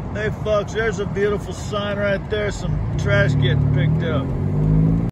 Hey folks, there's a beautiful sign right there. Some trash getting picked up.